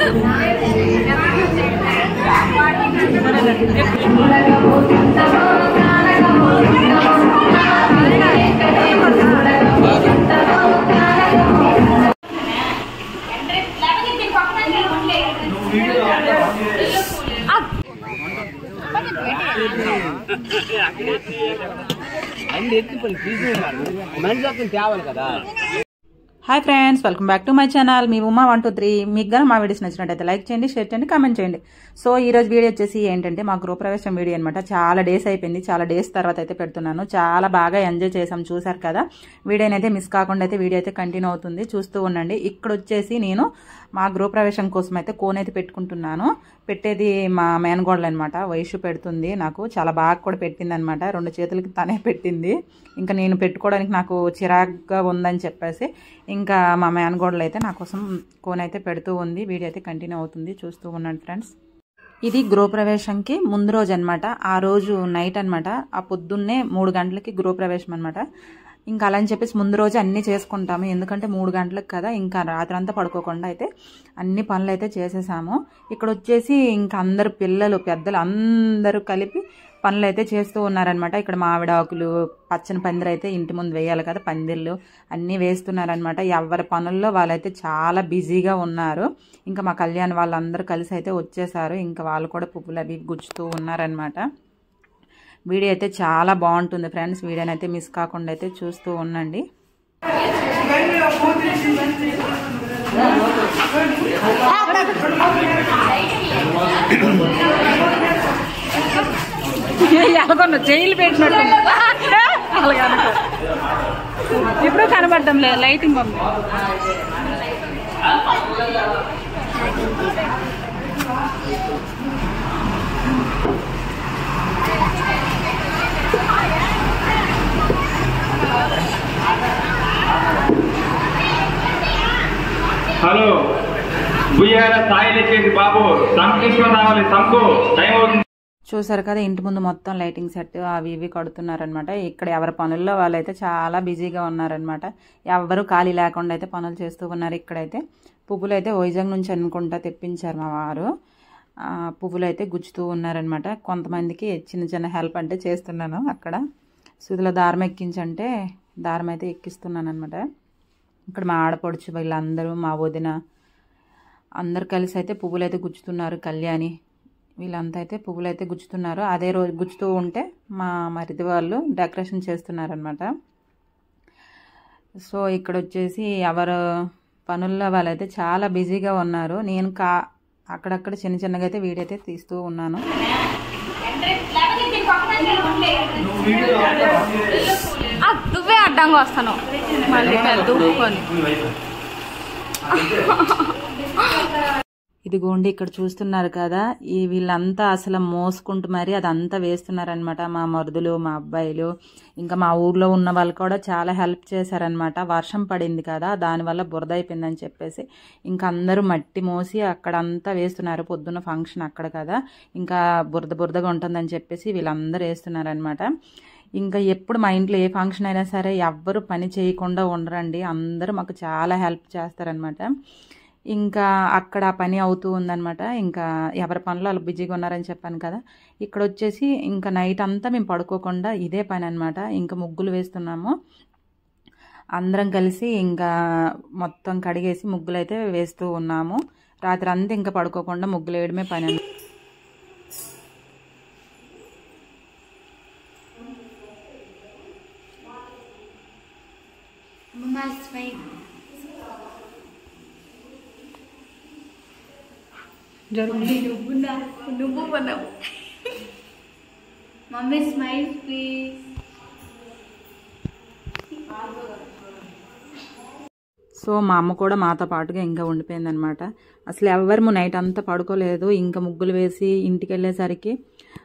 Hi friends, welcome back to my channel. మీ ఉమా 123. మీకు గానీ మా వీడియోస్ నచ్చినట్టయితే లైక్ చేయండి, షేర్ చేయండి, కామెంట్ చేయండి. సో ఈ రోజు వీడియో వచ్చేసి ఏంటంటే మా గృహప్రవేశం వీడియో అనమాట. చాలా డేస్ అయిపోయింది, చాలా డేస్ తర్వాత అయితే పెడుతున్నాను. చాలా బాగా ఎంజాయ్ చేసాం, చూసారు కదా. వీడియోని అయితే మిస్ కాకుండా అయితే వీడియో అయితే కంటిన్యూ అవుతుంది, చూస్తూ ఉండండి. ఇక్కడ వచ్చేసి నేను మా గృహప్రవేశం కోసం అయితే కోన్ అయితే పెట్టుకుంటున్నాను. పెట్టేది మా మేనగోడలు అనమాట. వయసు పెడుతుంది నాకు, చాలా బాగా కూడా పెట్టింది అనమాట. 2 చేతులకి తనే పెట్టింది. ఇంకా నేను పెట్టుకోవడానికి నాకు చిరాగ్గా ఉందని చెప్పేసి ఇంకా మా మేనగోడలు అయితే నా కోసం కోన్ అయితే పెడుతూ ఉంది. వీడియో అయితే కంటిన్యూ అవుతుంది, చూస్తూ ఉండండి ఫ్రెండ్స్. ఇది గృహప్రవేశంకి ముందు రోజు అనమాట. ఆ రోజు నైట్ అనమాట. ఆ పొద్దున్నే 3 గంటలకి గృహప్రవేశం అనమాట. ఇంకా అలా అని చెప్పేసి ముందు రోజు అన్నీ చేసుకుంటాము, ఎందుకంటే 3 గంటలకు కదా. ఇంకా రాత్రి అంతా పడుకోకుండా అయితే అన్ని పనులు అయితే చేసేసాము. ఇక్కడ వచ్చేసి ఇంకా అందరు పిల్లలు పెద్దలు అందరూ కలిపి పనులు అయితే చేస్తూ ఉన్నారనమాట. ఇక్కడ మామిడాకులు, పచ్చని పందిరి అయితే ఇంటి ముందు వేయాలి కదా, పందిర్లు అన్నీ వేస్తున్నారనమాట. ఎవరి పనుల్లో వాళ్ళైతే చాలా బిజీగా ఉన్నారు. ఇంకా మా కళ్యాణ్ వాళ్ళందరూ కలిసి అయితే వచ్చేసారు. ఇంకా వాళ్ళు కూడా పువ్వులు అవి గుచ్చుతూ ఉన్నారనమాట. వీడియో అయితే చాలా బాగుంటుంది ఫ్రెండ్స్. వీడియోని అయితే మిస్ కాకుండా అయితే చూస్తూ ఉండండి. ఎలాగొన్నా జైలు పెట్టినట్టు అలాగే ఇప్పుడు కనబడ్డం లేదు, లైటింగ్ పంపి. హలో, బుయ్యాల సాయిలేచేది బాబు, సంకృష్ణ రావాలి, సంకు టైం అవుతుంది. చూసారు కదా, ఇంటి ముందు మొత్తం లైటింగ్ సెట్ అవి ఇవి కడుతున్నారనమాట. ఇక్కడ ఎవరి పనుల్లో వాళ్ళైతే చాలా బిజీగా ఉన్నారనమాట. ఎవరు ఖాళీ లేకుండా అయితే పనులు చేస్తూ ఉన్నారు. ఇక్కడైతే పువ్వులు అయితే వైజాగ్ నుంచి అనుకుంటా తెప్పించారు మా వారు. పువ్వులు అయితే గుచ్చుతూ ఉన్నారనమాట. కొంతమందికి చిన్న చిన్న హెల్ప్ అంటే చేస్తున్నాను. అక్కడ సూదిలో దారం ఎక్కించంటే దారం అయితే ఎక్కిస్తున్నాను అనమాట. ఇక్కడ మా ఆడపడుచు వీళ్ళందరూ, మా వదిన అందరు కలిసి అయితే పువ్వులు అయితే గుచ్చుతున్నారు. కళ్యాణి వీళ్ళంతా అయితే పువ్వులు అయితే గుచ్చుతున్నారు. అదే రోజు గుచ్చుతూ ఉంటే మా మరిది వాళ్ళు డెకరేషన్ చేస్తున్నారనమాట. సో ఇక్కడ వచ్చేసి ఎవరు పనుల్లో వాళ్ళైతే చాలా బిజీగా ఉన్నారు. నేను అక్కడక్కడ చిన్న చిన్నగా అయితే వీడియో అయితే తీస్తూ ఉన్నాను. నువ్వే అడ్డంగా వస్తాను మళ్ళీ పెద్దకొని. ఇదిగోండి, ఇక్కడ చూస్తున్నారు కదా, వీళ్ళంతా అసలు మోసుకుంటూ మరి అదంతా వేస్తున్నారనమాట. మా మరుదులు, మా అబ్బాయిలు, ఇంకా మా ఊర్లో ఉన్న వాళ్ళు కూడా చాలా హెల్ప్ చేశారనమాట. వర్షం పడింది కదా, దానివల్ల బురద అయిపోయిందని చెప్పేసి ఇంకా అందరూ మట్టి మోసి అక్కడంతా వేస్తున్నారు. పొద్దున్న ఫంక్షన్ అక్కడ కదా, ఇంకా బురదగా ఉంటుందని చెప్పేసి వీళ్ళందరూ వేస్తున్నారనమాట. ఇంకా ఎప్పుడు మా ఇంట్లో ఏ ఫంక్షన్ అయినా సరే ఎవ్వరు పని చేయకుండా ఉండరండి. అందరూ మాకు చాలా హెల్ప్ చేస్తారనమాట. ఇంకా అక్కడ పని అవుతూ ఉందనమాట. ఇంకా ఎవరి పనులు వాళ్ళు బిజీగా ఉన్నారని చెప్పాను కదా. ఇక్కడ వచ్చేసి ఇంకా నైట్ అంతా మేము పడుకోకుండా ఇదే పని అనమాట. ఇంకా ముగ్గులు వేస్తున్నాము అందరం కలిసి. ఇంకా మొత్తం కడిగేసి ముగ్గులు అయితే వేస్తూ ఉన్నాము. రాత్రి అంతా ఇంకా పడుకోకుండా ముగ్గులు వేయడమే పని. నువ్వు పన్నావు మమ్మీ, స్మైల్ ప్లీజ్. సో మా అమ్మ కూడా మాతో పాటుగా ఇంకా ఉండిపోయిందనమాట. అసలు ఎవరు నైట్ అంతా పడుకోలేదు. ఇంకా ముగ్గులు వేసి ఇంటికి వెళ్ళేసరికి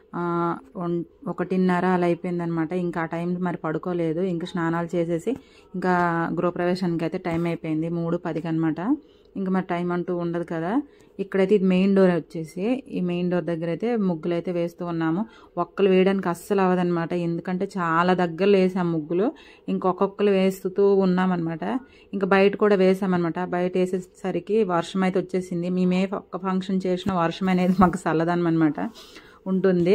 1:30 అలా అయిపోయిందనమాట. ఇంకా ఆ టైం మరి పడుకోలేదు. ఇంకా స్నానాలు చేసేసి ఇంకా గృహప్రవేశానికి అయితే టైం అయిపోయింది 3:10 అనమాట. ఇంకా మరి టైం అంటూ ఉండదు కదా. ఇక్కడైతే ఇది మెయిన్ డోర్ వచ్చేసి, ఈ మెయిన్ డోర్ దగ్గర అయితే ముగ్గులు అయితే వేస్తూ ఉన్నాము. ఒక్కలు వేయడానికి అస్సలు అవ్వదనమాట, ఎందుకంటే చాలా దగ్గరలో వేసాము ముగ్గులు. ఇంకొకళ్ళు వేస్తూ ఉన్నామన్నమాట. ఇంకా బయట కూడా వేసామన్నమాట. బయట వేసేసరికి వర్షం అయితే వచ్చేసింది. మేమే ఒక్క ఫంక్షన్ చేసిన వర్షం అనేది మాకు చల్లదనం అనమాట ఉంటుంది.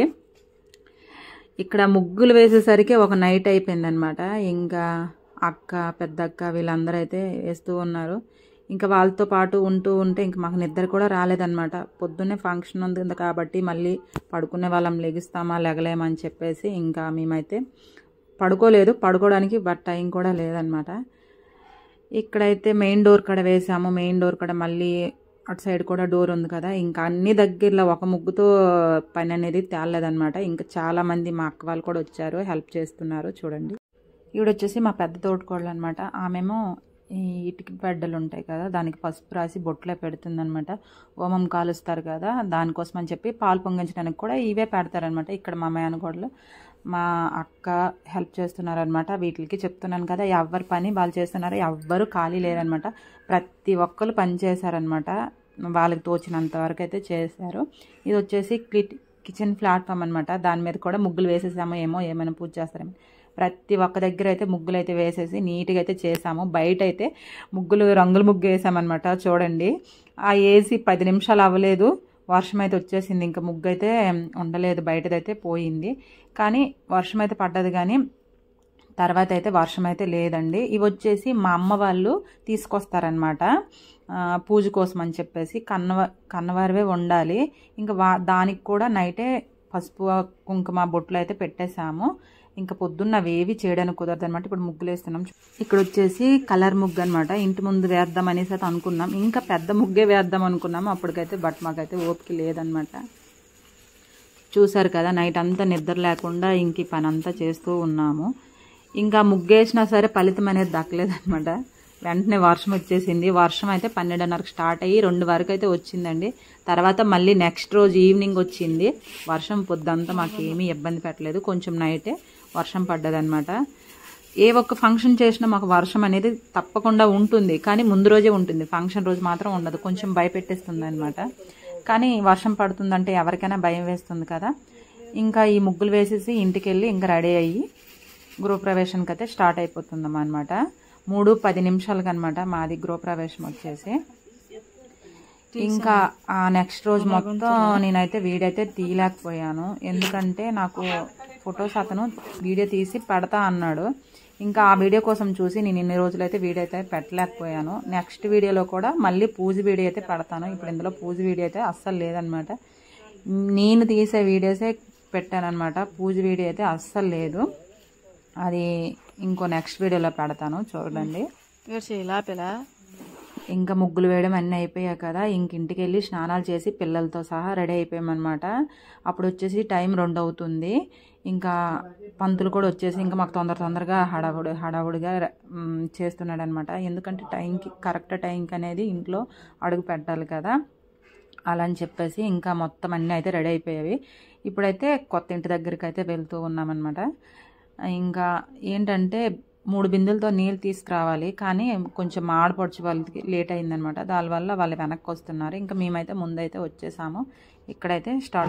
ఇక్కడ ముగ్గులు వేసేసరికి ఒక నైట్ అయిపోయింది అనమాట. ఇంకా అక్క, పెద్దక్క వీళ్ళందరూ అయితే వేస్తూ ఉన్నారు. ఇంకా వాళ్ళతో పాటు ఉంటే ఇంకా మాకు నిద్ర కూడా రాలేదన్నమాట. పొద్దున్నే ఫంక్షన్ ఉంది కాబట్టి మళ్ళీ పడుకునే వాళ్ళం, లెగిస్తామా లెగలేమని చెప్పేసి ఇంకా మేమైతే పడుకోవడానికి టైం కూడా లేదనమాట. ఇక్కడైతే మెయిన్ డోర్ కాడ వేసాము. మెయిన్ డోర్ కాడ మళ్ళీ అటు సైడ్ కూడా డోర్ ఉంది కదా. ఇంకా అన్ని దగ్గరలో ఒక ముగ్గుతో పని అనేది తేలలేదనమాట. ఇంకా చాలామంది మా అక్క వాళ్ళు కూడా వచ్చారు, హెల్ప్ చేస్తున్నారు. చూడండి, ఈవిడొచ్చేసి మా పెద్ద తోటకోళ్ళు అనమాట. ఆమెమో ఈ ఇటుక బెడ్డలు ఉంటాయి కదా, దానికి పసుపు రాసి బొట్లో పెడుతుందనమాట. హోమం కాలుస్తారు కదా, దానికోసం అని చెప్పి పాలు పొంగించడానికి కూడా ఇవే పెడతారనమాట. ఇక్కడ మా మేనకోడలు, మా అక్క హెల్ప్ చేస్తున్నారనమాట. వీటికి చెప్తున్నాను కదా, ఎవరి పని వాళ్ళు చేస్తున్నారు, ఎవ్వరు ఖాళీ లేదనమాట. ప్రతి ఒక్కరు పని చేశారనమాట. వాళ్ళకి తోచినంత వరకు అయితే చేశారు. ఇది వచ్చేసి కిచెన్ ప్లాట్ఫామ్ అనమాట. దాని మీద కూడా ముగ్గులు వేసేసాము. ఏమైనా పూజ చేస్తారేమో. ప్రతి ఒక్క దగ్గర అయితే ముగ్గులు అయితే వేసేసి నీట్గా అయితే చేసాము. బయట అయితే రంగుల ముగ్గు వేసామన్నమాట. చూడండి, ఆ వేసి 10 నిమిషాలు అవ్వలేదు, వర్షం అయితే వచ్చేసింది. ఇంకా ముగ్గు అయితే ఉండలేదు, బయటదైతే పోయింది. కానీ వర్షం అయితే పడ్డది, కానీ తర్వాత అయితే వర్షం అయితే లేదండి. ఇవి వచ్చేసి మా అమ్మ వాళ్ళు తీసుకొస్తారనమాట పూజ కోసం అని చెప్పేసి. కన్నవారివే వండాలి. ఇంకా దానికి కూడా నైటే పసుపు కుంకుమ బొట్లు అయితే పెట్టేశాము. ఇంకా పొద్దున్న అవేవి చేయడానికి కుదరదు అనమాట. ఇప్పుడు ముగ్గులు వేస్తున్నాం. ఇక్కడ వచ్చేసి కలర్ ముగ్గు అనమాట. ఇంటి ముందు వేద్దాం అనేసి అయితే అనుకున్నాం. ఇంకా పెద్ద ముగ్గే వేద్దాం అనుకున్నాము. అప్పటికైతే మాకైతే ఓపిక లేదనమాట. చూసారు కదా, నైట్ అంతా నిద్ర లేకుండా ఇంక ఈ పని అంతా చేస్తూ ఉన్నాము. ఇంకా ముగ్గేసినా సరే ఫలితం అనేది దక్కలేదనమాట. వెంటనే వర్షం వచ్చేసింది. వర్షం అయితే 12:30కి స్టార్ట్ అయ్యి 2 వరకు అయితే వచ్చిందండి. తర్వాత మళ్ళీ నెక్స్ట్ రోజు ఈవినింగ్ వచ్చింది వర్షం. పొద్దంతా మాకు ఏమీ ఇబ్బంది పెట్టలేదు. కొంచెం నైటే వర్షం పడ్డదనమాట. ఏ ఒక్క ఫంక్షన్ చేసినా మాకు వర్షం అనేది తప్పకుండా ఉంటుంది, కానీ ముందు రోజే ఉంటుంది. ఫంక్షన్ రోజు మాత్రం ఉండదు. కొంచెం భయపెట్టేస్తుంది అనమాట. కానీ వర్షం పడుతుందంటే ఎవరికైనా భయం వేస్తుంది కదా. ఇంకా ఈ ముగ్గులు వేసేసి ఇంటికి వెళ్ళి ఇంకా రెడీ అయ్యి గృహప్రవేశానికి అయితే స్టార్ట్ అయిపోతుందమ్మా అనమాట. 3:10 నిమిషాలకి అనమాట మాది గృహప్రవేశం వచ్చేసి. ఇంకా ఆ నెక్స్ట్ రోజు మొత్తం నేనైతే వీడియో అయితే తీయలేకపోయాను, ఎందుకంటే నాకు ఫొటోస్ అతను వీడియో తీసి పెడతా అన్నాడు. ఇంకా ఆ వీడియో కోసం చూసి నేను ఇన్ని రోజులైతే వీడియో అయితే పెట్టలేకపోయాను. నెక్స్ట్ వీడియోలో కూడా మళ్ళీ పూజ వీడియో అయితే పెడతాను. ఇప్పుడు ఇందులో పూజ వీడియో అయితే అస్సలు లేదనమాట. నేను తీసే వీడియోసే పెట్టానమాట. పూజ వీడియో అయితే అస్సలు లేదు. అది ఇంకో నెక్స్ట్ వీడియోలో పెడతాను, చూడండి. ఇంకా ముగ్గులు వేయడం అన్నీ అయిపోయాయి కదా. ఇంటికి వెళ్ళి స్నానాలు చేసి పిల్లలతో సహా రెడీ అయిపోయామన్నమాట. అప్పుడు వచ్చేసి టైం 2 అవుతుంది. ఇంకా పంతులు కూడా వచ్చేసి ఇంకా మాకు తొందరగా హడావుడిగా చేస్తున్నాడు అనమాట. ఎందుకంటే కరెక్ట్ టైంకి అనేది ఇంట్లో అడుగు పెట్టాలి కదా, అలా అని చెప్పేసి ఇంకా మొత్తం అన్నీ అయితే రెడీ అయిపోయాయి. ఇప్పుడైతే కొత్త ఇంటి దగ్గరికి అయితే వెళ్తూ ఉన్నామన్నమాట. ఇంకా ఏంటంటే 3 బిందెలతో నీళ్ళు తీసుకురావాలి, కానీ కొంచెం ఆడపడుచు వాళ్ళకి లేట్ అయిందనమాట. దానివల్ల వాళ్ళు వెనక్కి వస్తున్నారు. ఇంకా మేమైతే ముందైతే వచ్చేసాము. ఇక్కడైతే స్టార్ట్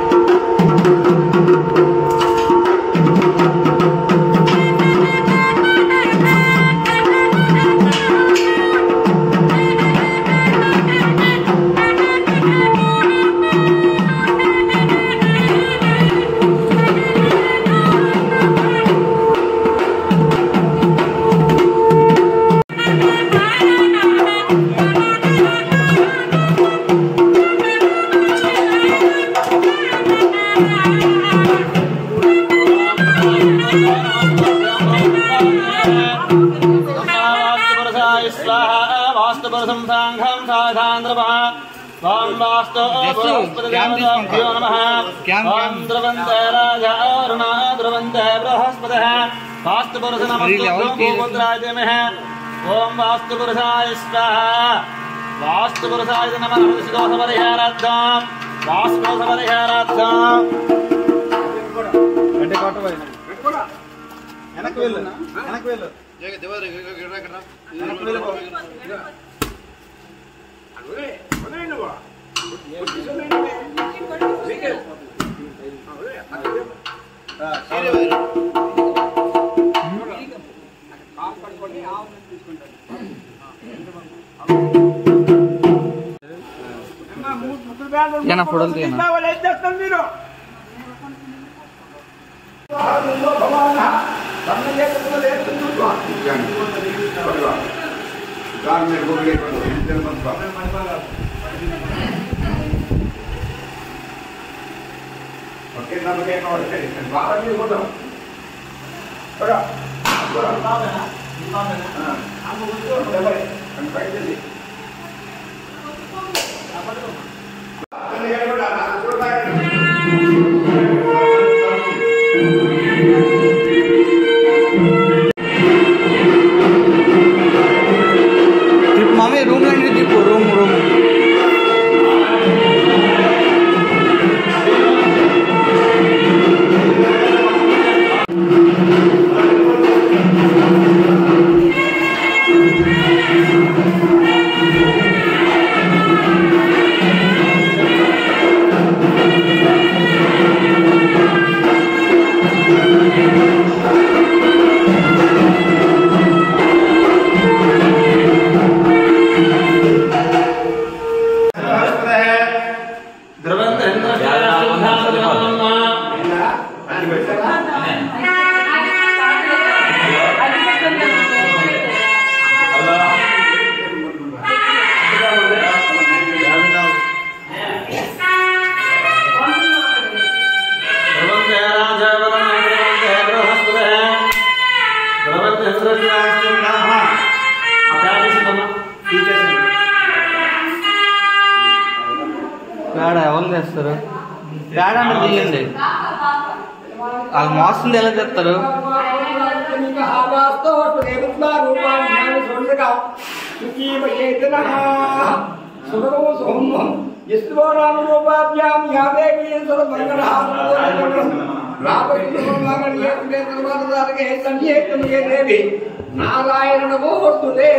ओम वास्तुपुरुषाय स्वाहा वास्तुपुरुषाय नमः दोषपरिहारार्थं वास्तुदोषपरिहारार्थं అంటే కోట పోయిన పెట్టుకోడా వెనక్కి వెళ్ళు జగ దేవర గిడ గిడ వెనక్కి వెళ్ళు ఫోటోలు తీయనా మమ్మీ రూమ్ లో తిప్పు రూమ్ పేడ ఎవరు చేస్తారు పేడ అంటే తీయండి అది మోస్తుంది ఎలా చేస్తారు నారాయణ నమోస్తుతే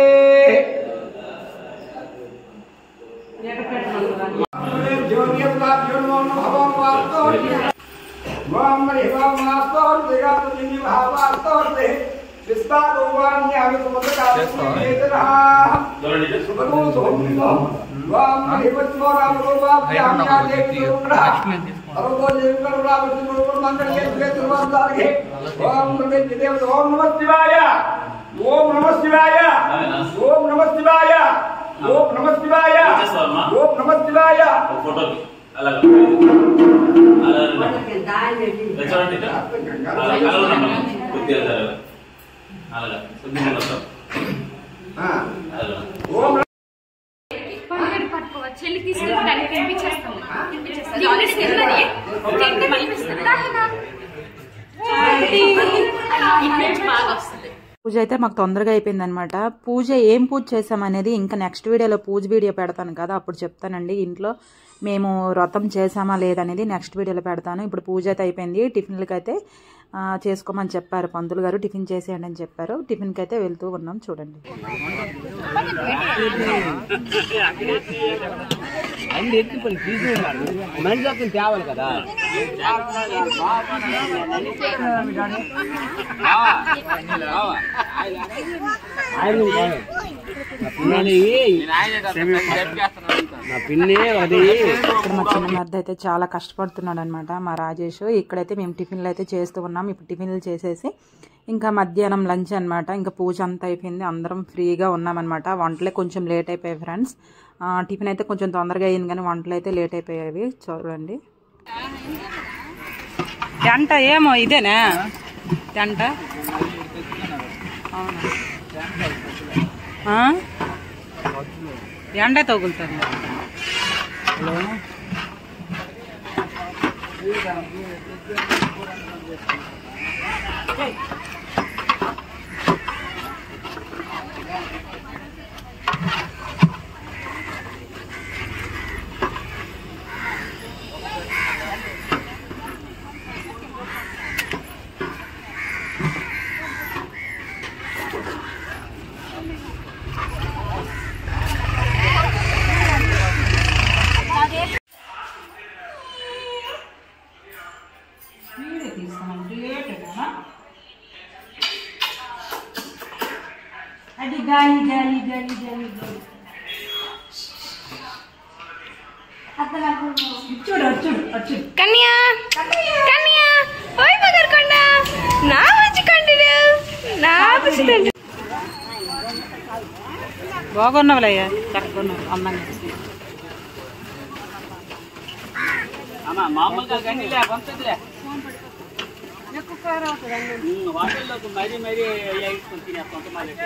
ఓం నమ శివాయ ఓం నమ శివాయ ఓం నమ శివాయ ఓం నమ శివాయ చెల్లి తీసుకెళ్ళి తినిపించేస్తాము బాగా వస్తుంది. పూజ అయితే మాకు తొందరగా అయిపోయింది అనమాట. పూజ ఏం పూజ చేసామనేది ఇంకా నెక్స్ట్ వీడియోలో పూజ వీడియో పెడతాను కదా, అప్పుడు చెప్తానండి. ఇంట్లో మేము వ్రతం చేసామా లేదనేది నెక్స్ట్ వీడియోలో పెడతాను. ఇప్పుడు పూజ అయితే అయిపోయింది. టిఫిన్లకి అయితే చేసుకోమని చెప్పారు పంతులు గారు, టిఫిన్ చేసేయండి అని చెప్పారు. టిఫిన్కి అయితే వెళ్తూ ఉన్నాం చూడండి. తేవాలి కదా ఇప్పుడు మా చిన్న మరిది అయితే చాలా కష్టపడుతున్నాడు అనమాట, మా రాజేష్. ఇక్కడైతే మేము టిఫిన్లు అయితే చేస్తూ ఉన్నాం. ఇప్పుడు టిఫిన్లు చేసేసి ఇంకా మధ్యాహ్నం లంచ్ అనమాట. ఇంకా పూజ అంతా అయిపోయింది, అందరం ఫ్రీగా ఉన్నామన్నమాట. వంటలే కొంచెం లేట్ అయిపోయాయి ఫ్రెండ్స్. టిఫిన్ అయితే కొంచెం తొందరగా అయింది కానీ వంటలు అయితే లేట్ అయిపోయాయి. చూడండి టెంట ఏమో ఇదేనా టెంట? అవునా, ఎండ తగులుతుంది. హలో అది గాలి గాలి గాలి గాలి చూడు చూడు చూడు కన్యా కన్యా ఓయ్ పగర్కొండ నా బుజ్జికొండడు నా బుజ్జికొండ బాగున్నావులయ్యా చక్కగా అందంగా మామూలుగా గండిలే పంపిద్దిలే వాటిల్లోకి మరీ మరీ వేసుకొని తినేస్తాం మళ్ళీ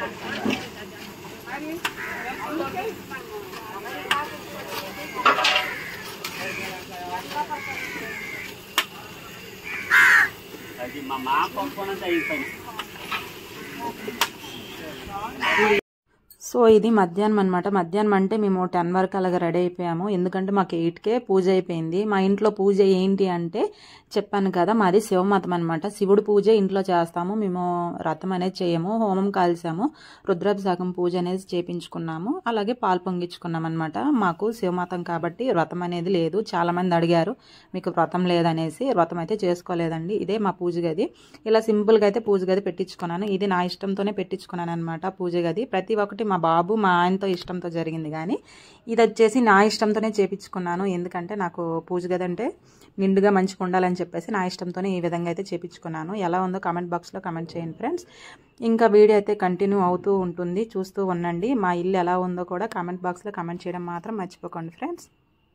అది మా పంపనంటే అయిపోయింది. సో ఇది మధ్యాహ్నం అనమాట. మధ్యాహ్నం అంటే మేము 10 వరకు అలాగా రెడీ అయిపోయాము. ఎందుకంటే మాకు 8కే పూజ అయిపోయింది. మా ఇంట్లో పూజ ఏంటి అంటే చెప్పాను కదా, మాది శివమతం అనమాట. శివుడు పూజ ఇంట్లో చేస్తాము. మేము రథం అనేది చేయము, హోమం కాల్చాము, రుద్రాభిషేకం పూజ అనేది చేపించుకున్నాము, అలాగే పాలు పొంగించుకున్నాం అనమాట. మాకు శివమతం కాబట్టి వ్రతం అనేది లేదు. చాలా మంది అడిగారు మీకు వ్రతం లేదనేసి. వ్రతం అయితే చేసుకోలేదండి. ఇదే మా పూజ గది. ఇలా సింపుల్గా అయితే పూజ గది పెట్టించుకున్నాను. ఇది నా ఇష్టంతోనే పెట్టించుకున్నాను అనమాట పూజ గది. ప్రతి ఒక్కటి మా బాబు మా ఆయనతో ఇష్టంతో జరిగింది, కానీ ఇది వచ్చేసి నా ఇష్టంతోనే చేపించుకున్నాను. ఎందుకంటే నాకు పూజ గది అంటే నిండుగా మంచిగా ఉండాలని చెప్పేసి నా ఇష్టంతోనే ఈ విధంగా అయితే చేపించుకున్నాను. ఎలా ఉందో కామెంట్ బాక్స్లో కామెంట్ చేయండి ఫ్రెండ్స్. ఇంకా వీడియో అయితే కంటిన్యూ అవుతూ ఉంటుంది, చూస్తూ ఉండండి. మా ఇల్లు ఎలా ఉందో కూడా కామెంట్ బాక్స్లో కామెంట్ చేయడం మాత్రం మర్చిపోకండి ఫ్రెండ్స్.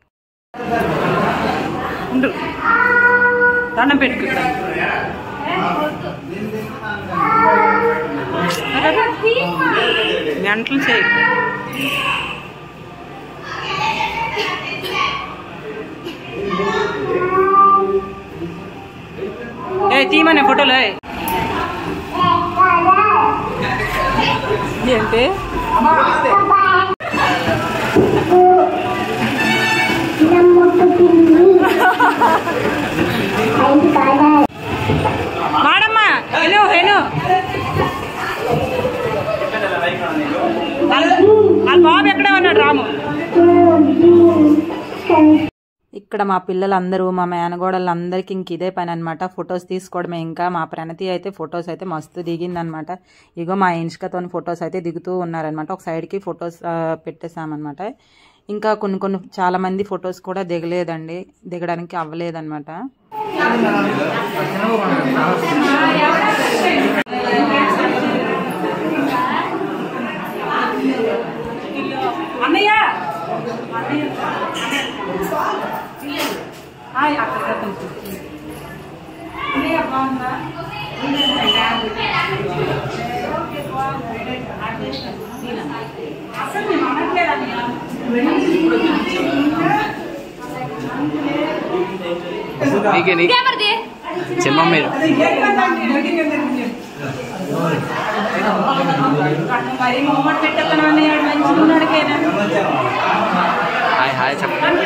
దండం పెట్టుకుంటా గంటలు చేయి. తీమనే ఫోటోలు ఏంటి మాడమ్మా హెను హెను వాళ్ళ బాబు ఎక్కడే ఉన్నాడు రాము. ఇక్కడ మా పిల్లలందరూ మా మేనగోడలందరికీ ఇంక ఇదే పని అనమాట, ఫొటోస్ తీసుకోవడమే. ఇంకా మా ప్రణతి అయితే ఫొటోస్ అయితే మస్తు దిగిందనమాట. ఇగో మా ఇన్స్కాతో ఫొటోస్ అయితే దిగుతూ ఉన్నారనమాట. ఒక సైడ్కి ఫొటోస్ పెట్టేసామన్నమాట. ఇంకా కొన్ని చాలా మంది ఫొటోస్ కూడా దిగలేదండి, దిగడానికి అవ్వలేదన్నమాట. అన్నయ్య చెమ్మ మీరు హాయ్ హాయ్ చెప్పండి.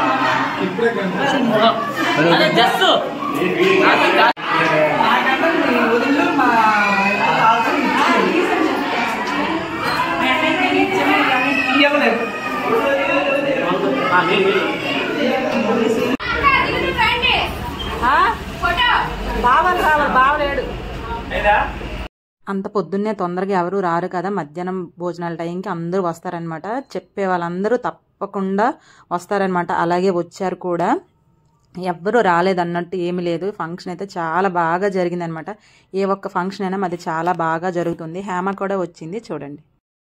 బావలేడు. అంత పొద్దున్నే తొందరగా ఎవరు రారు కదా, మధ్యాహ్నం భోజనాల టైంకి అందరూ వస్తారనమాట. చెప్పే వాళ్ళందరూ తప్పకుండా వస్తారనమాట. అలాగే వచ్చారు కూడా, ఎవ్వరూ రాలేదన్నట్టు ఏమీ లేదు. ఫంక్షన్ అయితే చాలా బాగా జరిగిందనమాట. ఏ ఒక్క ఫంక్షన్ అయినా అది చాలా బాగా జరుగుతుంది. హేమ కూడా వచ్చింది చూడండి.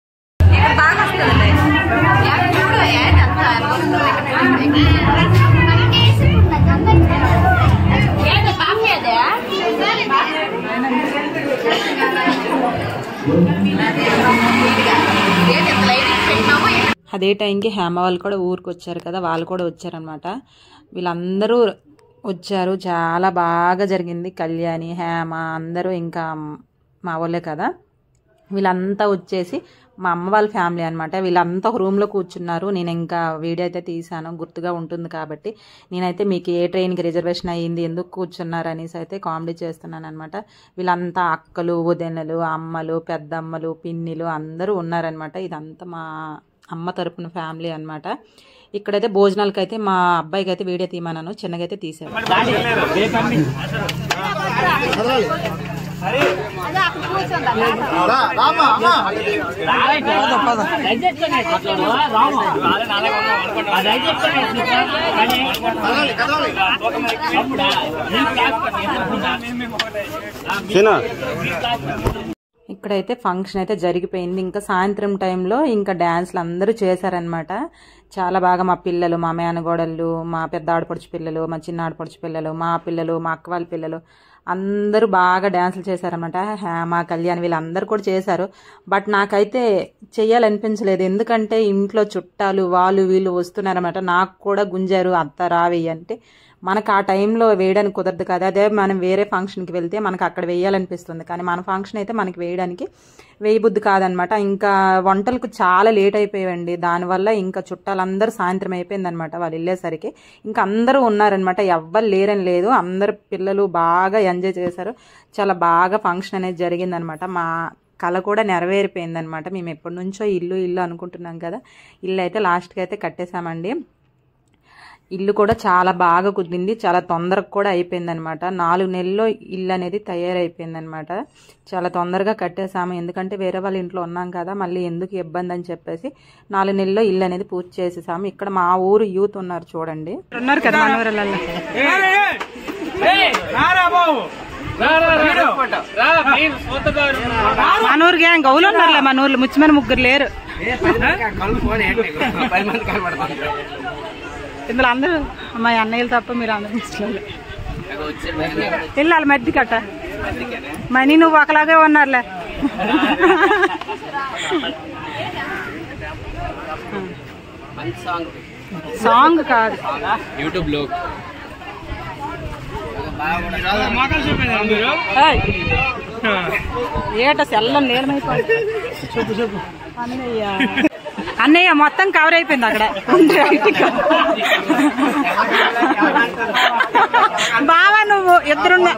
అదే టైంకి హేమ వాళ్ళు కూడా ఊరికి వచ్చారు కదా, వాళ్ళు కూడా వచ్చారనమాట. వీళ్ళందరూ వచ్చారు, చాలా బాగా జరిగింది. కళ్యాణి, హేమ అందరూ ఇంకా మా వాళ్ళే కదా. వీళ్ళంతా వచ్చేసి మా అమ్మ వాళ్ళ ఫ్యామిలీ అనమాట. వీళ్ళంతా ఒక రూమ్లో కూర్చున్నారు. నేను ఇంకా వీడియో అయితే తీసాను, గుర్తుగా ఉంటుంది కాబట్టి. నేనైతే మీకు ఏ ట్రైన్కి రిజర్వేషన్ అయ్యింది, ఎందుకు కూర్చున్నారు అనేసి అయితే కామెడీ చేస్తున్నాను అనమాట. వీళ్ళంతా అక్కలు, వదినలు, అమ్మలు, పెద్దమ్మలు, పిన్నిలు అందరూ ఉన్నారనమాట. ఇదంతా మా అమ్మ తరపున ఫ్యామిలీ అనమాట. ఇక్కడైతే భోజనాలకి అయితే మా అబ్బాయికి అయితే వీడియో తీయమన్నాను, చిన్నగా అయితే తీసాను. ఇక్కడైతే ఫంక్షన్ అయితే జరిగిపోయింది. ఇంకా సాయంత్రం టైంలో ఇంకా డ్యాన్స్లు అందరూ చేశారనమాట. చాలా బాగా మా పిల్లలు, మా మేనగోడళ్ళు, మా పెద్ద ఆడపడుచు పిల్లలు, మా చిన్న ఆడపడుచు పిల్లలు, మా పిల్లలు, మా అక్క వాళ్ళ పిల్లలు అందరూ బాగా డ్యాన్సులు చేశారనమాట. మా కళ్యాణ్ వీళ్ళందరూ కూడా చేశారు. బట్ నాకైతే చెయ్యాలనిపించలేదు. ఎందుకంటే ఇంట్లో చుట్టాలు వాళ్ళు వీళ్ళు వస్తున్నారన్నమాట. నాకు కూడా గుంజారు, అత్త రావేయి అంటే మనకు ఆ టైంలో వేయడానికి కుదరదు కదా. అదే మనం వేరే ఫంక్షన్కి వెళ్తే మనకు అక్కడ వేయాలనిపిస్తుంది, కానీ మన ఫంక్షన్ అయితే మనకి వేయడానికి వేయబుద్ధి కాదనమాట. ఇంకా వంటలకు చాలా లేట్ అయిపోయాయండి. దానివల్ల ఇంకా చుట్టాలందరూ సాయంత్రం అయిపోయిందనమాట వాళ్ళు వెళ్ళేసరికి. ఇంకా అందరూ ఉన్నారనమాట, ఎవ్వరు లేరని లేదు. అందరు పిల్లలు బాగా ఎంజాయ్ చేశారు. చాలా బాగా ఫంక్షన్ అనేది జరిగిందనమాట. మా కళ కూడా నెరవేరిపోయిందనమాట. మేము ఎప్పటి నుంచో ఇల్లు అనుకుంటున్నాం కదా, ఇల్లు అయితే లాస్ట్కి అయితే కట్టేశామండి. ఇల్లు కూడా చాలా బాగా కుదిరింది, చాలా తొందరగా కూడా అయిపోయిందనమాట. 4 నెలల్లో ఇల్లు అనేది తయారైపోయిందనమాట. చాలా తొందరగా కట్టేసాము, ఎందుకంటే వేరే వాళ్ళ ఇంట్లో ఉన్నాం కదా, మళ్ళీ ఎందుకు ఇబ్బంది అని చెప్పేసి 4 నెలల్లో ఇల్లు అనేది పూర్తి చేసేసాము. ఇక్కడ మా ఊరు యూత్ ఉన్నారు చూడండి, ఉన్నారు కదా మన ఊరల్లో. మన ఊరు గ్యాంగ్ గౌలు ఉన్నారులే, మన ఊర్లో ముచ్చిమని ముగ్గురు లేరు. ఇందులో అందరూ మా అన్నయ్యలు తప్ప మీరు అందరూ ముస్లింలు. వెళ్ళాలి మధ్య కట్ట మనీ నువ్వు ఒకలాగే ఉన్నారులే. సాంగ్ కాదు, యూట్యూబ్ లో ఏట సెల్లం నేరమైపోయి. చెప్పు అన్నయ్య మొత్తం కవర్ అయిపోయింది అక్కడ. బావా నువ్వు ఇద్దరున్నా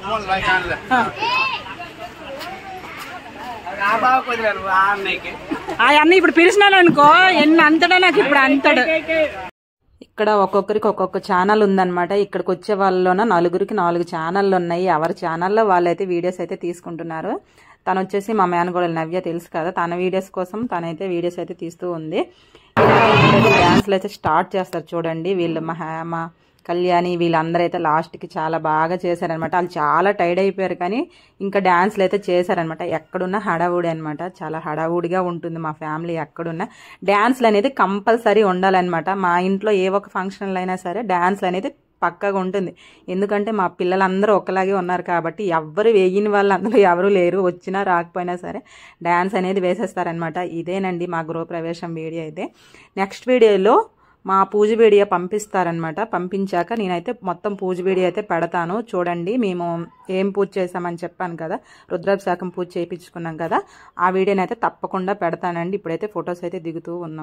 ఆ అన్న ఇప్పుడు పిలిచినాను అనుకో, ఎన్ని అంతడా నాకు ఇప్పుడు అంతడు. ఇక్కడ ఒక్కొక్కరికి ఒక్కొక్క ఛానల్ ఉందన్నమాట. ఇక్కడికి వచ్చే వాళ్ళలోన 4గురికి 4 ఛానళ్ళు ఉన్నాయి. ఎవరి ఛానల్లో వాళ్ళైతే వీడియోస్ అయితే తీసుకుంటున్నారు. తను వచ్చేసి మా మేనగోడలు నవ్య, తెలుసు కదా, తన వీడియోస్ కోసం తనైతే వీడియోస్ అయితే తీస్తూ ఉంది. డ్యాన్స్లు అయితే స్టార్ట్ చేస్తారు చూడండి. వీళ్ళు మా కళ్యాణి వీళ్ళందరూ అయితే లాస్ట్కి చాలా బాగా చేశారనమాట. వాళ్ళు చాలా టైర్డ్ అయిపోయారు, కానీ ఇంకా డ్యాన్స్లు అయితే చేశారనమాట. ఎక్కడున్నా హడావుడి అనమాట, చాలా హడావుడిగా ఉంటుంది మా ఫ్యామిలీ. ఎక్కడున్నా డ్యాన్స్లు అనేది కంపల్సరీ ఉండాలన్నమాట. మా ఇంట్లో ఏ ఒక ఫంక్షన్లు అయినా సరే డ్యాన్స్లు అనేది పక్కగా ఉంటుంది. ఎందుకంటే మా పిల్లలందరూ ఒకలాగే ఉన్నారు కాబట్టి ఎవ్వరు వేయని వాళ్ళు అందులో ఎవరు లేరు. వచ్చినా రాకపోయినా సరే డ్యాన్స్ అనేది వేసేస్తారనమాట. ఇదేనండి మా గృహప్రవేశం వీడియో అయితే. నెక్స్ట్ వీడియోలో మా పూజ వీడియో పంపిస్తారనమాట. పంపించాక నేనైతే మొత్తం పూజ వీడియో అయితే పెడతాను చూడండి. మేము ఏం పూజ చేసామని చెప్పాను కదా, రుద్రాభిషేకం పూజ చేయించుకున్నాం కదా, ఆ వీడియోని అయితే తప్పకుండా పెడతానండి. ఇప్పుడైతే ఫొటోస్ అయితే దిగుతూ ఉన్నాం.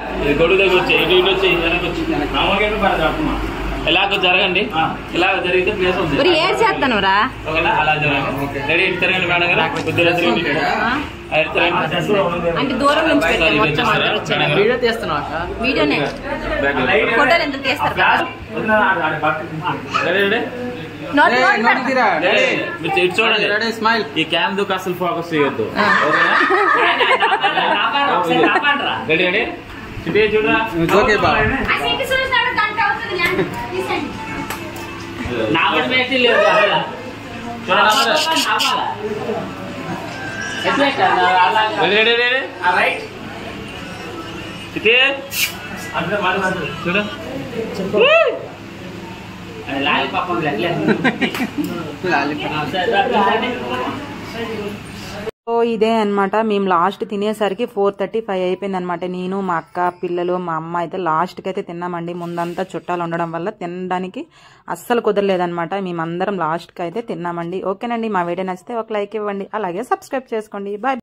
ఎలాగో జరగండి, ఇలా జరిగితే ప్లేస్ ఉంది. ఏం చేస్తాను రా అలా జరగండి. రెడీ తిరగండి మేడం గారు, కొద్దిగా తిరగండి. అంటే దూరం నుంచి వీడియో తీస్తున్నావు, వీడియోనే ఫోటోలు ఎందుకు తీస్తారు? చూడండి స్మైల్. ఈ క్యామ్ దుకు అసలు ఫోకస్ చేయొద్దు. రెడీ రెడీ చూడరా. సో ఇదే అనమాట. మేము లాస్ట్ తినేసరికి 4:35 అయిపోయింది అనమాట. నేను మా అక్క పిల్లలు మా అమ్మ అయితే లాస్ట్కి అయితే తిన్నామండి. ముందంతా చుట్టాలు ఉండడం వల్ల తినడానికి అస్సలు కుదరలేదనమాట. మేమందరం లాస్ట్కి అయితే తిన్నామండి. ఓకేనండి, మా వీడియో నచ్చితే ఒక లైక్ ఇవ్వండి, అలాగే సబ్స్క్రైబ్ చేసుకోండి. బాయ్.